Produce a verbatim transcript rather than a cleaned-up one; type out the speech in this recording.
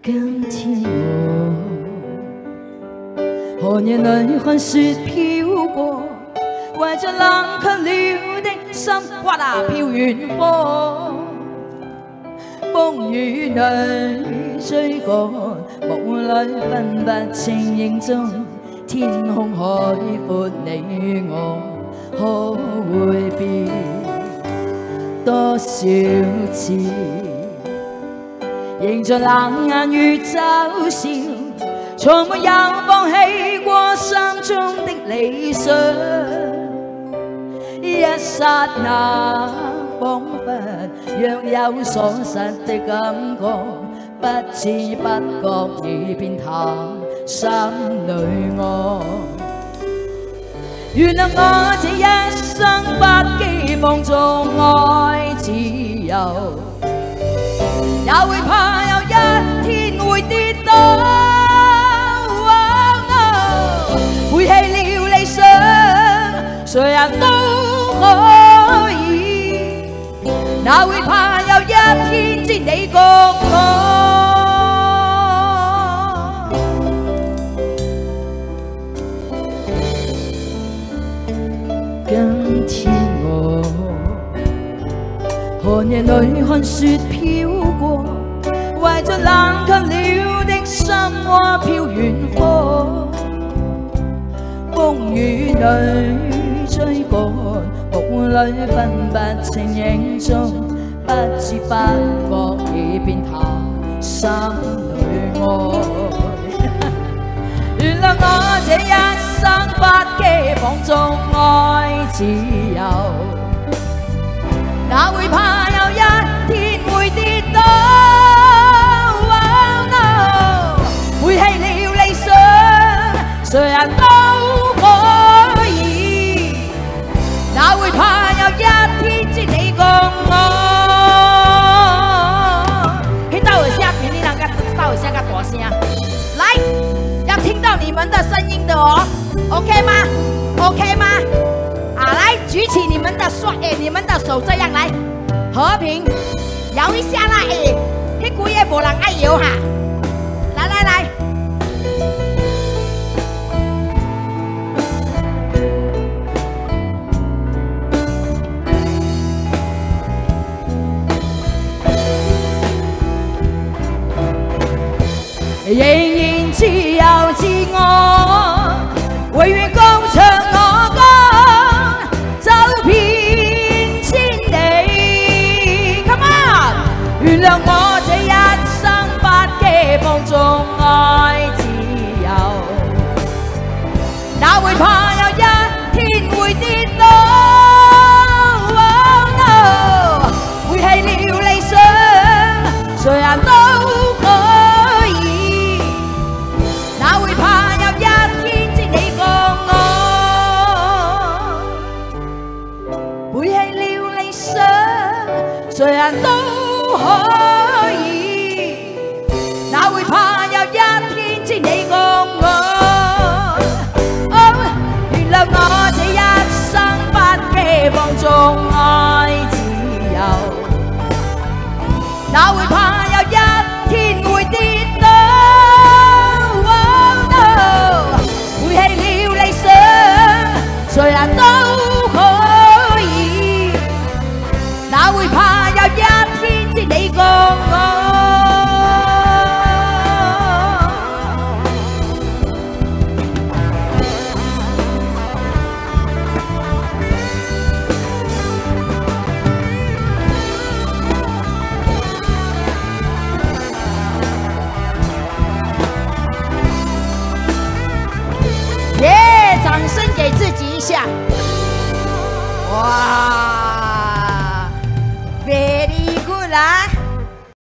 今天我何年里看雪飘過，為着冷卻了的心，刮啊飄遠方。風雨裏追趕，霧裏分不清影蹤。天空海闊，你我可會變多少次？迎着冷眼與嘲笑，從沒有放棄過心中的理想。一剎那彷彿若有所失的感覺，不知不覺已變淡心裏愛。原諒我這一生不羈放縱愛自由，也會怕有一天會跌倒。背棄了理想，誰人都可以，哪會怕有一天只你共我。今天我何年裏看雪飄過，為着冷卻了的心窩飄遠方。風雨裏追趕，霧裏分不清影蹤，不知不覺已變淡心裏愛。原諒我這一生不羈放縱愛自由，哪會怕有一天會跌倒。Oh, no, 背棄了理想，誰人都可以，哪會怕有一天只你共我。聽到我下面，你兩個知道我下個大聲，來，要聽到你們的聲音的哦 ，OK 嗎 ？OK 嗎？啊，來舉起你們的雙誒，你們的手這樣來，和平搖一下啦誒，屁股也沒人愛搖哈，來來來。仍然自由自我，永遠高唱我歌，走遍千里。Come on， 原諒我這一生不羈放縱愛自由，哪會怕有一天會跌倒。Oh, no， 背棄了理想，誰人都誰人都可以，哪會怕有一天只你共我。哦，原諒我這一生不羈放縱愛自由，哪會怕有一天會跌倒。Oh, no， 背棄了理想，誰人都可以，哪會怕有一天只你共我。耶！掌聲給自己一下。哇！